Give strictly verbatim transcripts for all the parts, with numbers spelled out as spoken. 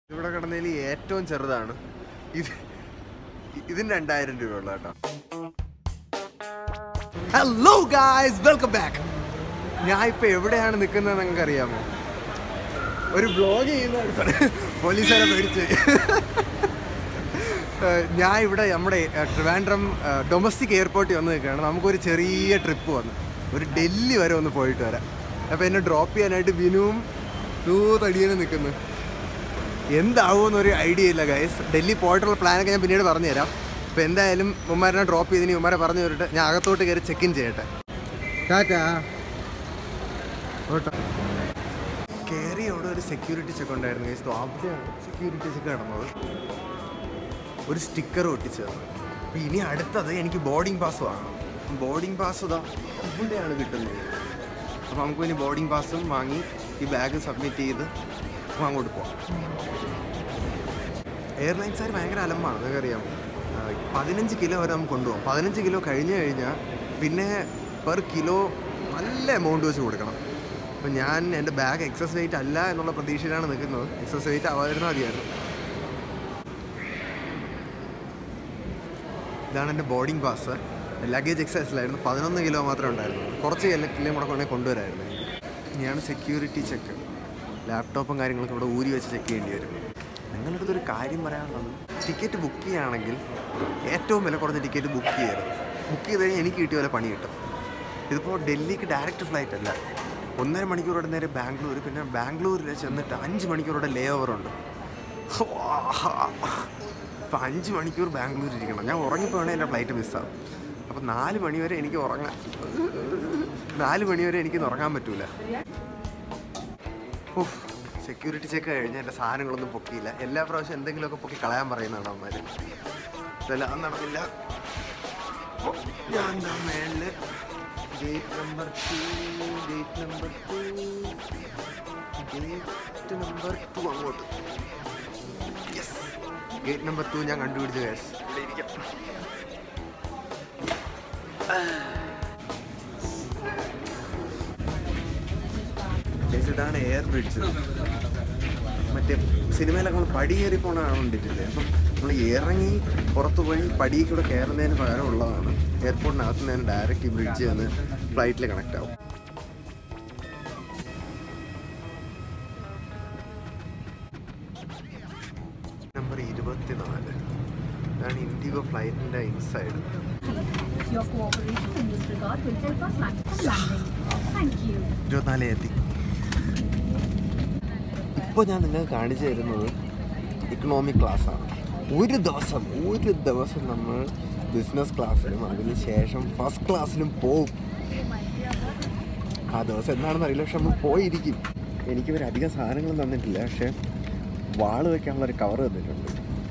ഇവിടെ കിടന്നതിൽ ഏറ്റവും ചെറുതാണ് ഇത്. ഇതിന് രണ്ടായിരം രൂപ ഉള്ള കേട്ടോ. Hello guys, welcome back. ഞാൻ ഇപ്പൊ എവിടെയാണ് നിൽക്കുന്നത് നിങ്ങൾക്ക് അറിയാമോ? ഒരു വ്ലോഗ് ചെയ്യുന്ന പോലീസുകാരെ പേടിച്ച്. ഞാൻ ഇവിടെ നമ്മുടെ ട്രിവാൻഡ്രം ഡൊമസ്റ്റിക് എയർപോർട്ടിൽ വന്ന് നിൽക്കുകയാണ്. നമുക്കൊരു ചെറിയ ട്രിപ്പ് വന്നു, ഒരു ഡൽഹി വരെ ഒന്ന് പോയിട്ട് വരാം. അപ്പോൾ എന്നെ ഡ്രോപ്പ് ചെയ്യാനായിട്ട് ബിനുവും തടിയനും നിൽക്കുന്നു. എന്താവുമെന്നൊരു ഐഡിയ ഇല്ല ഗൈസ്. ഡൽഹി പോയിട്ടുള്ള പ്ലാനൊക്കെ ഞാൻ പിന്നീട് പറഞ്ഞുതരാം. അപ്പോൾ എന്തായാലും ഉമ്മാരനെ ഡ്രോപ്പ് ചെയ്തിന് ഉമ്മാരെ പറഞ്ഞു തന്നിട്ട് ഞാൻ അകത്തോട്ട് കയറി ചെക്ക് ഇൻ ചെയ്യട്ടെ. ടാറ്റാ. കയറി അവിടെ ഒരു സെക്യൂരിറ്റി ചെക്ക് ഉണ്ടായിരുന്നു ഗൈസ്. അവിടെയാണ് സെക്യൂരിറ്റി ചെക്ക് നടന്നത്. ഒരു സ്റ്റിക്കർ ഒട്ടിച്ചത്. അപ്പോൾ ഇനി അടുത്തത് എനിക്ക് ബോർഡിംഗ് പാസ് വാങ്ങണം. ബോർഡിംഗ് പാസ് ഇതാ ഇവിടെയാണ് കിട്ടുന്നത്. അപ്പോൾ നമുക്ക് ഇനി ബോർഡിംഗ് പാസും വാങ്ങി ഈ ബാഗ് സബ്മിറ്റ് ചെയ്ത് അങ്ങോട്ട് പോകാം. എയർലൈൻസുകാർ ഭയങ്കര അലമ്പാണ്, നിങ്ങൾക്കറിയാം. പതിനഞ്ച് കിലോ വരെ നമുക്ക് കൊണ്ടുപോകാം. പതിനഞ്ച് കിലോ കഴിഞ്ഞ് കഴിഞ്ഞാൽ പിന്നെ പെർ കിലോ നല്ല എമൗണ്ട് വെച്ച് കൊടുക്കണം. അപ്പം ഞാൻ എൻ്റെ ബാഗ് എക്സസ് വെയിറ്റ് അല്ല എന്നുള്ള പ്രതീക്ഷയിലാണ് നിൽക്കുന്നത്. എക്സസ് വെയിറ്റ് ആവാതിരുന്നാൽ മതിയായിരുന്നു. ഇതാണ് എൻ്റെ ബോർഡിംഗ് പാസ്. ലഗേജ് എക്സസിലായിരുന്നു. പതിനൊന്ന് കിലോ മാത്രമേ ഉണ്ടായിരുന്നു. കുറച്ച് കിലോ കൂടെ കൊണ്ടേ കൊണ്ടുവരായിരുന്നു. ഇനിയാണ് സെക്യൂരിറ്റി ചെക്ക്. ലാപ്ടോപ്പും കാര്യങ്ങളൊക്കെ ഇവിടെ ഊരി വെച്ച് ചെക്ക് ചെയ്യേണ്ടി വരും. നിങ്ങളുടെ അടുത്തൊരു കാര്യം പറയാനുള്ളത്, ടിക്കറ്റ് ബുക്ക് ചെയ്യുകയാണെങ്കിൽ ഏറ്റവും വില കുറഞ്ഞ ടിക്കറ്റ് ബുക്ക് ചെയ്യരുത്. ബുക്ക് ചെയ്ത് കഴിഞ്ഞാൽ എനിക്ക് കിട്ടിയ പോലെ പണി കിട്ടും. ഇതിപ്പോൾ ഡൽഹിക്ക് ഡയറക്റ്റ് ഫ്ലൈറ്റ് അല്ല. ഒന്നര മണിക്കൂറോടെ നേരെ ബാംഗ്ലൂർ, പിന്നെ ബാംഗ്ലൂരിൽ ചെന്നിട്ട് അഞ്ച് മണിക്കൂറോടെ ലേ ഓവറുണ്ട്. അപ്പോൾ അഞ്ച് മണിക്കൂർ ബാംഗ്ലൂർ ഇരിക്കണം. ഞാൻ ഉറങ്ങിപ്പോയാണെങ്കിൽ എൻ്റെ ഫ്ലൈറ്റ് മിസ്സാവും. അപ്പോൾ നാല് മണിവരെ എനിക്ക് ഉറങ്ങാൻ നാല് മണിവരെ എനിക്കിന്ന് ഉറങ്ങാൻ പറ്റൂല. ഓഹ്, സെക്യൂരിറ്റി ചെക്ക് കഴിഞ്ഞ് എൻ്റെ സാധനങ്ങളൊന്നും പൊക്കിയില്ല. എല്ലാ പ്രാവശ്യം എന്തെങ്കിലുമൊക്കെ പൊക്കി കളയാൻ പറയുന്നതാണ് അവന്മാർ. ഇതെല്ലാം നടന്നില്ല. ഞാൻ എന്താ മേളിൽ gate number two gate number two gate number two അങ്ങോട്ട്. യെസ്, ഗേറ്റ് നമ്പർ ടു ഞാൻ കണ്ടുപിടിച്ചു. ഗൈസ്, ഇവിടെ ഇരിക്കാം. ഇതാണ് എയർ ബ്രിഡ്ജ്. മറ്റേ സിനിമയിലൊക്കെ നമ്മൾ പടി കയറി പോണ കണ്ടിട്ടില്ലേ? അപ്പം നമ്മൾ ഇറങ്ങി പുറത്തു പോയി പടിയിലൂടെ കയറുന്നതിന് പകരം ഉള്ളതാണ്. എയർപോർട്ടിനകത്ത് നിന്ന് ഡയറക്റ്റ് ഈ ബ്രിഡ്ജ് വന്ന് ഫ്ലൈറ്റിൽ കണക്ട് ആവും. നമ്പർ ഇരുപത്തിനാല്. ഇതാണ് ഇൻഡിഗോ ഫ്ലൈറ്റിൻ്റെ ഇൻസൈഡ്. ഇരുപത്തിനാല് എത്തി. ഇപ്പോൾ ഞാൻ നിങ്ങൾക്ക് കാണിച്ചു തരുന്നത് ഇക്കണോമിക് ക്ലാസ്സാണ്. ഒരു ദിവസം ഒരു ദിവസം നമ്മൾ ബിസിനസ് ക്ലാസ്സിലും അതിന് ശേഷം ഫസ്റ്റ് ക്ലാസ്സിലും പോവും. ആ ദിവസം എന്താണെന്ന് അറിയില്ല, പക്ഷെ നമ്മൾ പോയിരിക്കും. എനിക്കിവർ അധികം സാധനങ്ങളും തന്നിട്ടില്ല, പക്ഷെ വാള് വയ്ക്കാനുള്ളൊരു കവർ തന്നിട്ടുണ്ട്.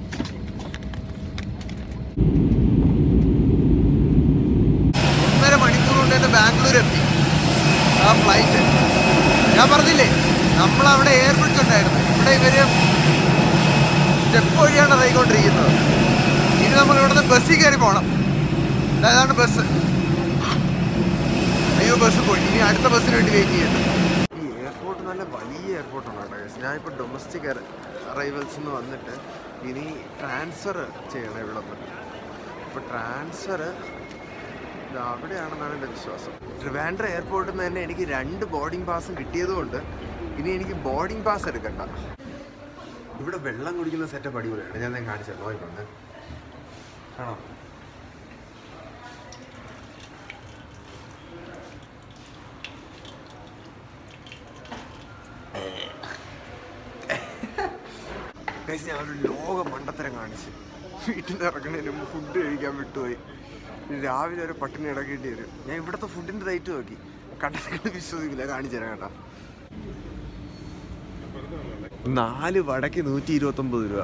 ഒന്നര മണിക്കൂർ കൊണ്ട് തന്നെ ബാംഗ്ലൂർ എത്തി ആ ഫ്ലൈറ്റ്. ഞാൻ പറഞ്ഞില്ലേ, നമ്മളവിടെ എയർ ബ്രിഡ്ജ് ഉണ്ടായിരുന്നു. ഇവിടെ ഇവര് സ്റ്റെപ്പ് വഴിയാണ് ഇറങ്ങിക്കൊണ്ടിരിക്കുന്നത്. ഇനി നമ്മൾ ഇവിടുന്ന് ബസ്സിൽ കയറി പോകണം. അതാണ് ബസ്. അയ്യോ, ബസ് പോയി. ഇനി അടുത്ത ബസ്സിന് വേണ്ടി വെയിറ്റ് ചെയ്യണം. ഈ എയർപോർട്ട് നല്ല വലിയ എയർപോർട്ടാണ് കേട്ടോ. ഞാനിപ്പോൾ ഡൊമസ്റ്റിക് അറൈവൽസ് നിന്ന് വന്നിട്ട് ഇനി ട്രാൻസ്ഫർ ചെയ്യണം ഇവിടെ നിന്ന്. അപ്പോൾ ട്രാൻസ്ഫർ അവിടെയാണെന്നാണ് എൻ്റെ വിശ്വാസം. ട്രിവാൻഡ്രം എയർപോർട്ടിൽ നിന്ന് തന്നെ എനിക്ക് രണ്ട് ബോർഡിംഗ് പാസും കിട്ടിയതുകൊണ്ട് ഇനി എനിക്ക് ബോർഡിംഗ് പാസ് എടുക്കണ്ട. ഇവിടെ വെള്ളം കുടിക്കുന്ന സെറ്റപ്പ് അടിപൊളിയാണ്. ഞാൻ ഞാൻ കാണിച്ചത് നോക്കിക്കൊണ്ട് ആണോ? ഞാൻ ഒരു ലോക മണ്ടത്തരം കാണിച്ച് വീട്ടിൽ നിന്ന് ഇറങ്ങുന്നതിന് മുമ്പ് ഫുഡ് കഴിക്കാൻ വിട്ടുപോയി. രാവിലെ ഒരു പട്ടിണി ഇടക്കേണ്ടി വരും. ഞാൻ ഇവിടുത്തെ ഫുഡിൻ്റെ റേറ്റ് നോക്കി കണ്ടിട്ട് വിശ്വസിക്കില്ല. കാണിച്ചു തരാം കേട്ടോ. നാല് വടക്ക് നൂറ്റി ഇരുപത്തൊമ്പത് രൂപ,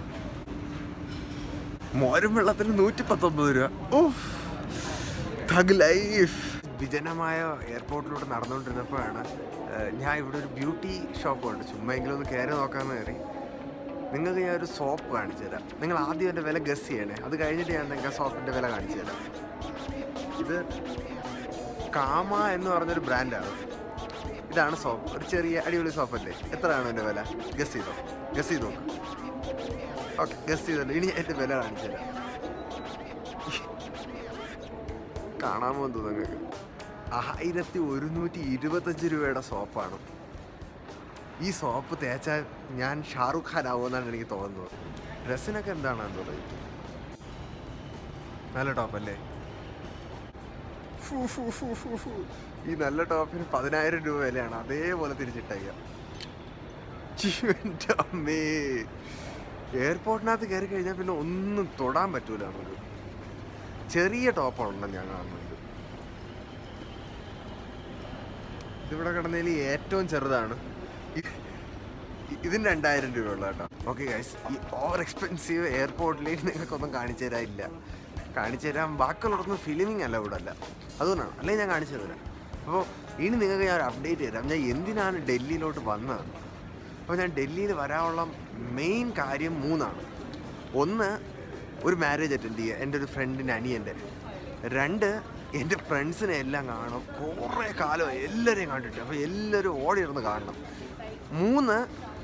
മോരും വെള്ളത്തിന് നൂറ്റി പത്തൊമ്പത് രൂപ. Off, thug life. വിജനമായ എയർപോർട്ടിലൂടെ നടന്നുകൊണ്ടിരുന്നപ്പോഴാണ് ഞാൻ ഇവിടെ ഒരു ബ്യൂട്ടി ഷോപ്പ് ഉണ്ട്. ചുമ്മാ എങ്കിലും ഒന്ന് കയറി നോക്കാമെന്ന് കയറി. നിങ്ങൾക്ക് ഞാൻ ഒരു സോപ്പ് കാണിച്ചു തരാം. നിങ്ങൾ ആദ്യം എൻ്റെ വില ഗസ് ചെയ്യണേ. അത് കഴിഞ്ഞിട്ട് ഞാൻ നിങ്ങൾക്ക് ആ സോപ്പിൻ്റെ വില കാണിച്ചു തരാം. ഇത് കാമ എന്ന് പറഞ്ഞൊരു ബ്രാൻഡാണ്. ഇതാണ് സോപ്പ്. ഒരു ചെറിയ അടിപൊളി സോപ്പല്ലേ. എത്രയാണ് എൻ്റെ വില? ഗസ് ചെയ്തോ, ഗസ് ചെയ്ത് നോക്ക്. ഓക്കെ ഗസ് ചെയ്തല്ലോ. ഇനി എൻ്റെ വില കാണിച്ചു തരാം. കാണാമോ തോന്നുന്നു നിങ്ങൾക്ക്. ആയിരത്തി ഒരുന്നൂറ്റി ഇരുപത്തഞ്ച് രൂപയുടെ സോപ്പാണ്. ഈ സോപ്പ് തേച്ചാൽ ഞാൻ ഷാറുഖ് ഖാൻ ആവുമെന്നാണ് എനിക്ക് തോന്നുന്നത്. ഡ്രസ്സിനൊക്കെ എന്താണെന്ന് പറയുന്നത്. നല്ല ടോപ്പല്ലേ? ഈ നല്ല ടോപ്പിന് പതിനായിരം രൂപ വിലയാണ്. അതേപോലെ തിരിച്ചിട്ടേക്കാം. അമ്മേ, എയർപോർട്ടിനകത്ത് കയറി കഴിഞ്ഞാൽ പിന്നെ ഒന്നും തൊടാൻ പറ്റൂല. നമുക്ക് ചെറിയ ടോപ്പാണെന്ന് ഞാൻ കാണുന്നുണ്ട്. ഇതിവിടെ കിടന്നതിൽ ഏറ്റവും ചെറുതാണ്. ഇതിന് രണ്ടായിരം രൂപയുള്ള കേട്ടോ. ഓക്കെ ഗൈസ്, ഈ ഓവർ എക്സ്പെൻസീവ് എയർപോർട്ടിലേക്ക് നിങ്ങൾക്കൊന്നും കാണിച്ചു തരാനില്ല. കാണിച്ചു തരാൻ ബാക്കിയുള്ളവർക്കൊന്നും ഫിലിമിങ് അല്ല ഇവിടെ അല്ല, അതുകൊണ്ടാണ്. അല്ലെങ്കിൽ ഞാൻ കാണിച്ചു തരാം. അപ്പോൾ ഇനി നിങ്ങൾക്ക് ഞാൻ ഒരു അപ്ഡേറ്റ് തരാം, ഞാൻ എന്തിനാണ് ഡൽഹിയിലോട്ട് വന്നത്. അപ്പോൾ ഞാൻ ഡൽഹിയിൽ വരാനുള്ള മെയിൻ കാര്യം മൂന്നാണ്. ഒന്ന്, ഒരു മാരേജ് അറ്റൻഡ് ചെയ്യുക, എൻ്റെ ഒരു ഫ്രണ്ടിൻ്റെ അനിയൻ്റെ. രണ്ട്, എൻ്റെ ഫ്രണ്ട്സിനെ എല്ലാം കാണണം. കുറേ കാലം എല്ലാവരെയും കണ്ടിട്ട്, അപ്പോൾ എല്ലാവരും ഓടിയിരുന്ന് കാണണം. മൂന്ന്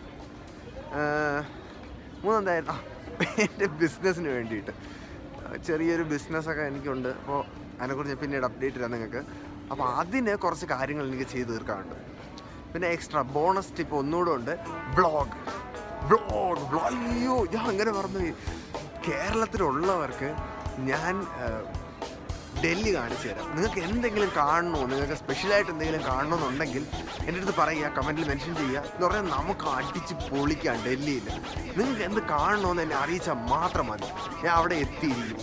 മൂന്നെന്തായിരുന്നു, എൻ്റെ ബിസിനസ്സിന് വേണ്ടിയിട്ട്. ചെറിയൊരു ബിസിനസ്സൊക്കെ എനിക്കുണ്ട്. അപ്പോൾ അതിനെക്കുറിച്ച് പിന്നീട് അപ്ഡേറ്റ് തരാം നിങ്ങൾക്ക്. അപ്പോൾ അതിന് കുറച്ച് കാര്യങ്ങൾ എനിക്ക് ചെയ്ത് തീർക്കാറുണ്ട്. പിന്നെ എക്സ്ട്രാ ബോണസ് ടിപ്പ് ഒന്നുകൂടെ ഉണ്ട്, വ്ളോഗ് വ്ളോഗ് വ്ളോഗ് അയ്യോ ഞാൻ അങ്ങനെ പറഞ്ഞു. കേരളത്തിലുള്ളവർക്ക് ഞാൻ ഡൽഹി കാണിച്ചു തരാം. നിങ്ങൾക്ക് എന്തെങ്കിലും കാണണോ, നിങ്ങൾക്ക് സ്പെഷ്യലായിട്ട് എന്തെങ്കിലും കാണണമെന്നുണ്ടെങ്കിൽ എൻ്റെ അടുത്ത് പറയുക, കമൻറ്റിൽ മെൻഷൻ ചെയ്യുക. എന്ന് പറഞ്ഞാൽ നമുക്ക് അടിച്ച് പൊളിക്കാം ഡൽഹിയിൽ. നിങ്ങൾക്ക് എന്ത് കാണണമെന്ന് എന്നെ അറിയിച്ചാൽ മാത്രം മതി, ഞാൻ അവിടെ എത്തിയിരിക്കും.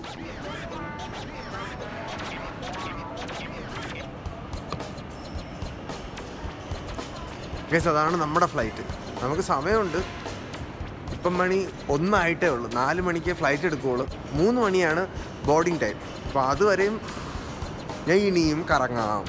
ഗൈസ്, അതാണ് നമ്മുടെ ഫ്ലൈറ്റ്. നമുക്ക് സമയമുണ്ട്. ഇപ്പം മണി ഒന്നായിട്ടേ ഉള്ളൂ. നാല് മണിക്ക് ഫ്ലൈറ്റ് എടുക്കുകയുള്ളൂ. മൂന്ന് മണിയാണ് ബോർഡിങ് ടൈം. അപ്പോൾ അതുവരെയും ഞാൻ ഇനിയും കറങ്ങാം.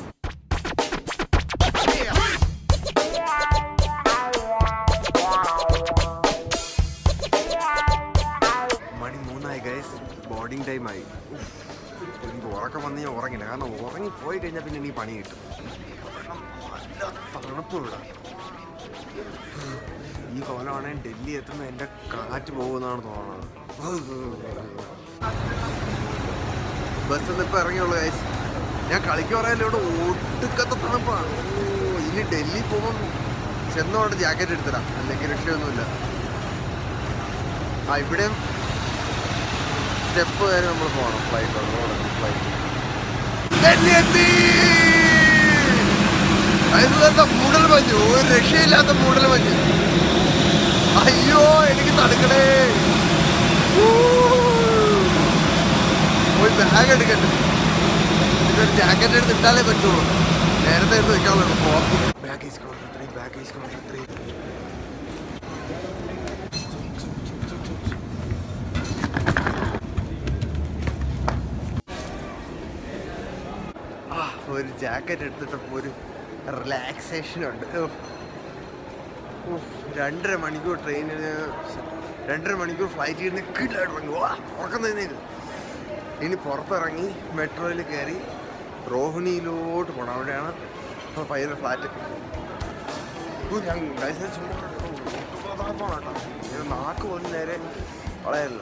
മണി മൂന്നായി ഗൈസ്, ബോർഡിങ് ടൈമായി. എനിക്ക് ഉറക്കം വന്ന് ഞാൻ ഉറങ്ങില്ല, കാരണം ഉറങ്ങി പോയി കഴിഞ്ഞാൽ പിന്നെ എനിക്ക് പണി കിട്ടും. നല്ല തണുപ്പ് ഇവിടെ. ഈ കോലമാണെങ്കിൽ ഡൽഹി എത്തുമ്പോൾ എൻ്റെ കാറ്റ് പോകുമെന്നാണ് തോന്നുന്നത്. ബസ്സിൽ നിന്ന് ഇപ്പം ഇറങ്ങിയുള്ളൂ ഗൈസ്. ഞാൻ കളിക്ക് പറയാമല്ലോ, ഇവിടെ ഒടുക്കത്തെ തണുപ്പാണ്. ഓ, ഇനി ഡൽഹി പോകുമ്പോൾ ചെന്നോട്ട് ജാക്കറ്റ് എടുത്തിടാം, അല്ലെങ്കിൽ രക്ഷയൊന്നുമില്ല. ആ ഇവിടെയും സ്റ്റെപ്പ് കയറി നമ്മൾ പോകണം. ഫ്ലൈറ്റ് ഉള്ളതോടെ ഫ്ലൈറ്റ് ഡൽഹി എത്തി. അതിനകത്ത് മൂടൽ മഞ്ഞ്, ഒരു രക്ഷയില്ലാത്ത മൂടൽ മഞ്ഞ്. അയ്യോ എനിക്ക് തടുക്കണേ. ഒരു ബാഗ് എടുക്കട്ടെ, ഇതൊരു ജാക്കറ്റ് എടുത്ത് ഇട്ടാലേ പറ്റുള്ളൂ. നേരത്തെ എടുത്ത് വെക്കാനുള്ളൂ. പുറത്ത് baggage counter three, baggage counter three. ആ ഒരു ജാക്കറ്റ് എടുത്തിട്ടപ്പോൾ ഒരു റിലാക്സേഷനുണ്ട്. രണ്ടര മണിക്കൂർ ട്രെയിനിന്, രണ്ടര മണിക്കൂർ ഫ്ലൈറ്റ് ഇരുന്ന് കിട്ടായിട്ട് ഇറങ്ങി ഉറക്കം തന്നെയാണ്. ഇനി പുറത്തിറങ്ങി മെട്രോയിൽ കയറി റോഹിണിയിലോട്ട് പോകണം. അവിടെയാണ് പയ്യൻ്റെ ഫ്ലാറ്റ്. ഞാൻ നാക്ക് പോലും നേരെ വളരെയല്ല.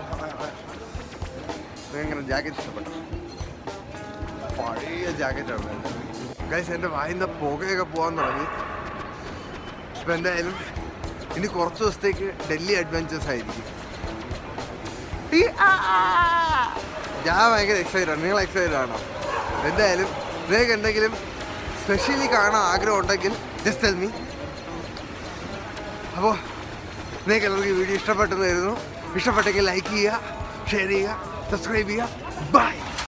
എങ്ങനെ ജാക്കറ്റ് ഇഷ്ടപ്പെട്ടു? പഴയ ജാക്കറ്റാണ് ഗൈസ്. എൻ്റെ വായിൻ്റെ പുകയൊക്കെ പോകാൻ തുടങ്ങി. ഇപ്പം എന്തായാലും ഇനി കുറച്ച് ദിവസത്തേക്ക് ഡൽഹി അഡ്വഞ്ചേഴ്സ് ആയിരിക്കും. ഞാൻ ഭയങ്കര എക്സൈറ്റഡ് ആണ്. നിങ്ങൾ എക്സൈറ്റഡ് ആണോ? എന്തായാലും നിങ്ങൾക്ക് എന്തെങ്കിലും സ്പെഷ്യലി കാണാൻ ആഗ്രഹം ഉണ്ടെങ്കിൽ ജസ്റ്റ് ടെൽ മീ. അപ്പോൾ നിങ്ങൾക്ക് എല്ലാവർക്കും ഈ വീഡിയോ ഇഷ്ടപ്പെട്ടെന്ന് കരുതുന്നു. ഇഷ്ടപ്പെട്ടെങ്കിൽ ലൈക്ക് ചെയ്യുക, ഷെയർ ചെയ്യുക, സബ്സ്ക്രൈബ് ചെയ്യുക. ബൈ.